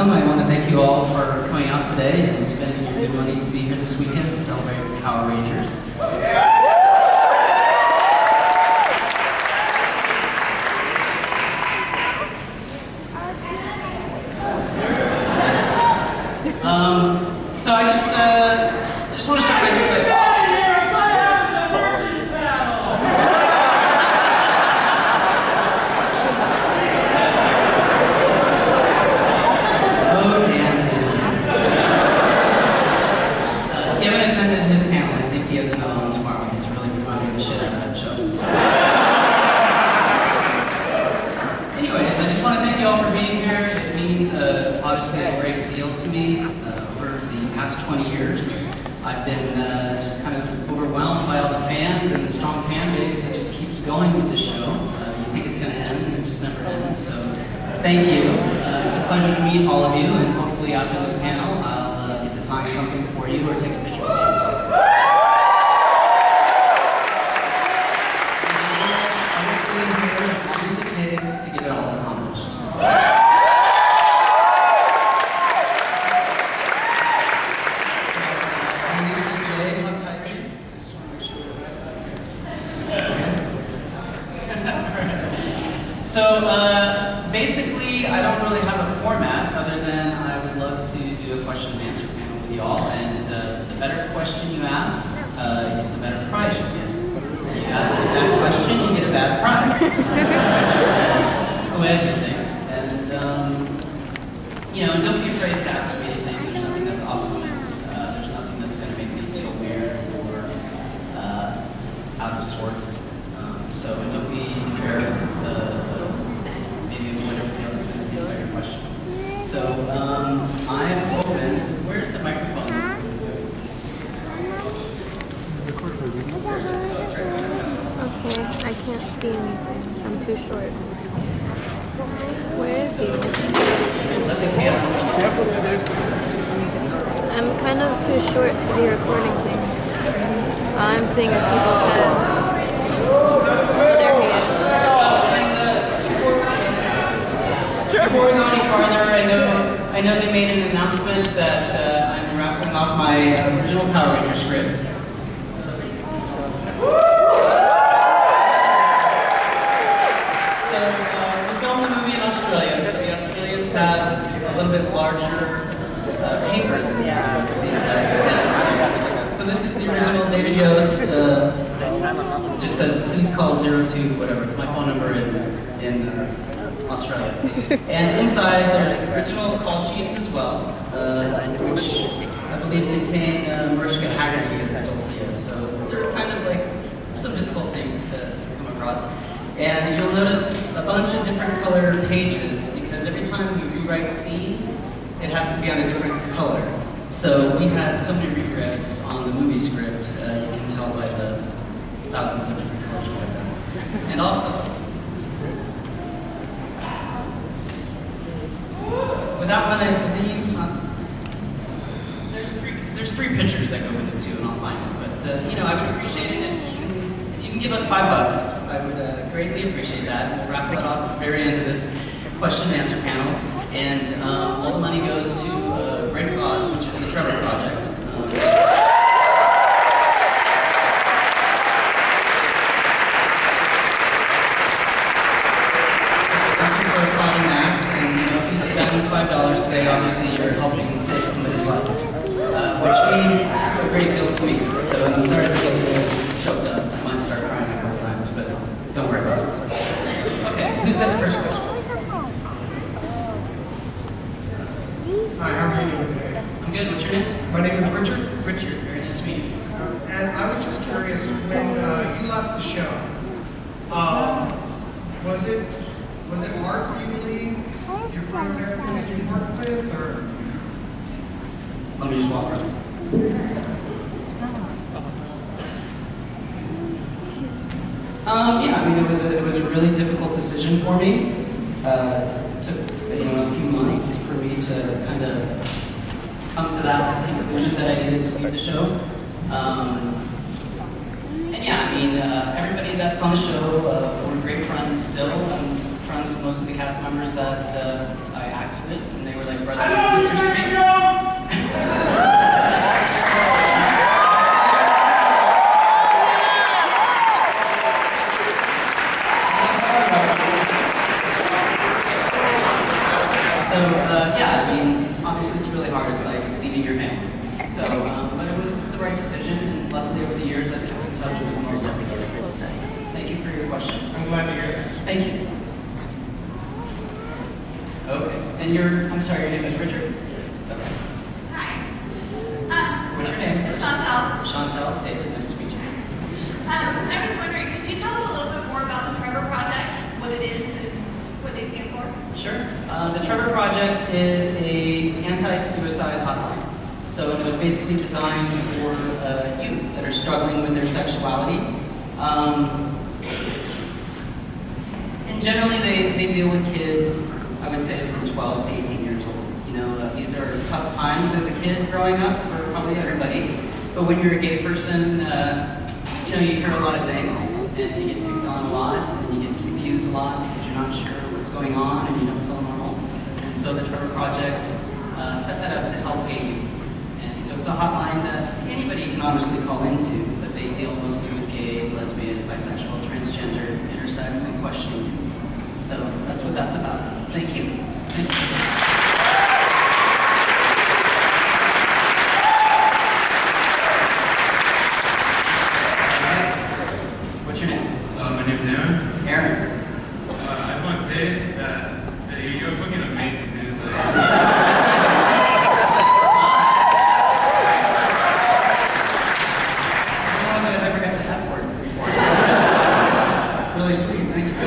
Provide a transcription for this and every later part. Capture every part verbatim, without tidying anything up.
welcome. I want to thank you all for coming out today and spending your good money to be here this weekend to celebrate Power Rangers. Um, so I just, uh, I just want to start with like, obviously a great deal to me. Uh, over the past twenty years, I've been uh, just kind of overwhelmed by all the fans and the strong fan base that just keeps going with the show. Uh, you think it's going to end, and it just never ends. So thank you. Uh, it's a pleasure to meet all of you, and hopefully after this panel, I'll uh, get to sign something for you or take a picture with you. I'm staying here as long as it takes to get it all accomplished. So, So uh, basically, I don't really have a format other than I would love to do a question and answer panel with you all. And uh, the better question you ask, uh, the better prize you get. If you ask a bad question, you get a bad prize. So, that's the way I do things. And um, you know, don't be afraid to ask me anything. There's nothing that's off limits. Uh, there's nothing that's going to make me feel weird or uh, out of sorts. Um, so don't be embarrassed. Uh, Question. So um, I'm open. Where's the microphone? Okay, I can't see anything. I'm too short. Where is he? I'm kind of too short to be recording things. All I'm seeing is people's heads. Or their hands. Before we go any farther, I know I know they made an announcement that uh, I'm wrapping off my original Power Ranger script. So uh, we filmed the movie in Australia, so the Australians have a little bit larger uh, paper than we have, it seems like. So this is the original David Yost. Uh, it just says, please call zero two, whatever. It's my phone number in, in uh, Australia. And inside there's original call sheets as well, uh, which I believe contain uh, Mariska Haggerty and Dulcia. So they're kind of like some difficult things to, to come across. And you'll notice a bunch of different color pages because every time we rewrite scenes, it has to be on a different color. So we had so many rewrites on the movie script, uh, you can tell by the thousands of different colors we have done. And also, with that one, I believe uh, there's three there's three pictures that go with it too, and I'll find them. But uh, you know, I would appreciate it if you can, if you can give up five bucks. I would uh, greatly appreciate that. We'll wrap that off at the very end of this question and answer panel, and um, all the money goes to uh, Great Cause, which is the Trevor Project. Um, five dollars today, obviously you're helping save somebody's life, uh, which means a great deal to me. So I'm sorry if I get a little choked up. I might start crying a couple times, but don't worry about it. Okay, who's got the first question? Hi, how are you doing today? I'm good. What's your name? My name is Richard. Richard, very nice to meet you. And I was just curious, when uh, you left the show, um, was it was it hard for you to leave your friends and everything that you worked with, or? Let me just walk around. Um, yeah, I mean, it was a, it was a really difficult decision for me. Uh, it took you know a few months for me to kind of come to that conclusion that I needed to leave the show. Um, and yeah, I mean, uh, everybody that's on the show, uh, we're great friends still. I'm friends with most of the cast members that uh, I acted with, and they were like brothers and sisters to me. So, uh, yeah, I mean, obviously it's really hard. It's like leaving your family. So, um, but it was the right decision, and luckily over the years I've kept in touch with most everybody. Thank you for your question. I'm glad to hear that. Thank you. Okay, and your, I'm sorry, your name is Richard? Okay. Hi. Um, What's your name? Chantel. Chantel, David, nice to meet you. Um, I was wondering, could you tell us a little bit more about the Trevor Project, what it is, and what they stand for? Sure. Uh, the Trevor Project is a anti-suicide hotline. So it was basically designed for uh, youth that are struggling with their sexuality. Um, and generally they, they deal with kids, I would say from twelve to eighteen years old. You know, uh, these are tough times as a kid growing up for probably everybody. But when you're a gay person, uh, you know, you hear a lot of things, and you get picked on a lot, and you get confused a lot because you're not sure what's going on and you don't feel normal. And so the Trevor Project uh, set that up to help gay youth. And so it's a hotline that anybody can honestly call into, but they deal mostly with gay, lesbian, bisexual, transgender, intersex, and questioning. So that's what that's about. Thank you. Thank you. What's your name? Uh, my name is Aaron. Aaron. Uh, I just want to say that, that you're fucking amazing, dude. Like, really sweet, thanks.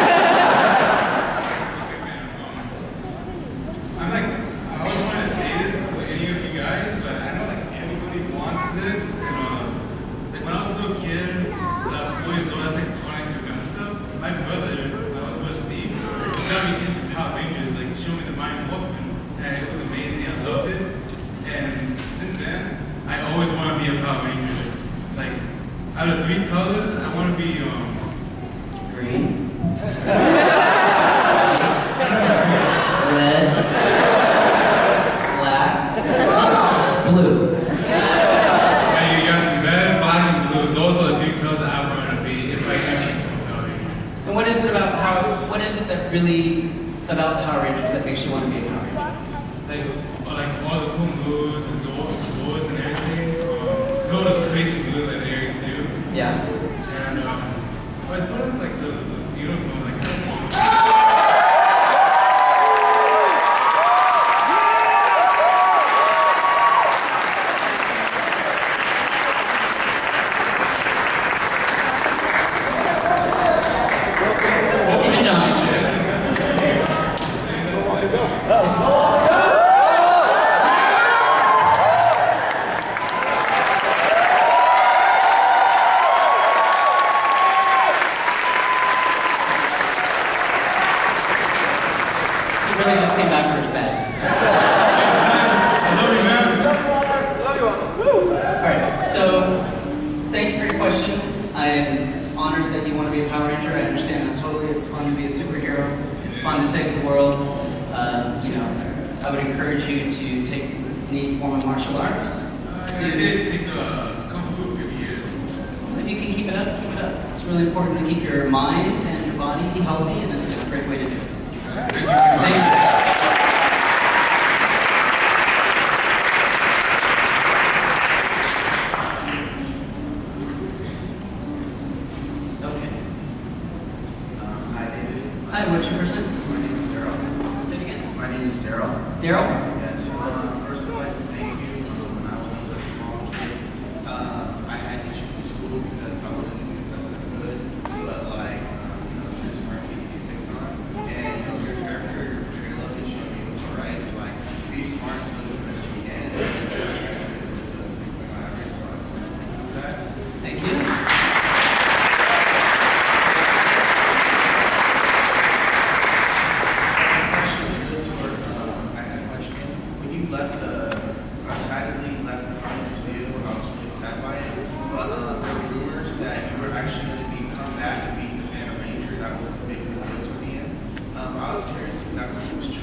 I'm like, I always wanted to say this to any of you guys, but I know like everybody wants this. And uh, like when I was a little kid, when I was four years old, I was like wanting to remember stuff. My brother, my older brother Steve, he got me into Power Rangers. Like he showed me the Mind MORPHICON, and it was amazing. I loved it. And since then, I always want to be a Power Ranger. Like out of three colors, I want to be um. Green. Red. Black. Blue. And you got this red, black, and blue. Those are the three colors that I want to be if I ever become a Power Ranger. And what is it about Power, what is it that really about Power Rangers that makes you want to be a Power Ranger? Like, or like all the cool moves, the Zord, Zords and everything. Um, all those crazy blue like areas too. Yeah. And um, well, as far as like those, those uniforms, like Stephen Johnson. He really just came back for his bed. I love you, man. Alright, so thank you for your question. I'm honored that you want to be a Power Ranger. I understand that totally. It's fun to be a superhero. It's fun to save the world. Uh, you know, I would encourage you to take any form of martial arts. Uh, I did take uh, Kung Fu for years. If you can keep it up, keep it up. It's really important to keep your mind and your body healthy, and that's a great way to do it. Thank you very much. Thank you. Okay. Um, hi, David. Hi, what's your first name? My name is Daryl. Say it again. My name is Daryl. Daryl? Yes. Uh, first, I'd like to thank you. Um, when I was a small kid, uh, I had issues in school because I wanted to do the best I could, but like, um, you know, if you're a smart kid, you get picked on, and you know, your character, your portrayal of it showed me it was alright. So like, be smart and study the best you can. And so I graduated with a three point five average, so I just want to thank you for that. Thank you. Left the, I decidedly left the Power Rangers seal. I was really sad by it. But uh, there were rumors that you I could be the Phantom Ranger. That was the big reveal to the end. Um, I was curious if that movie was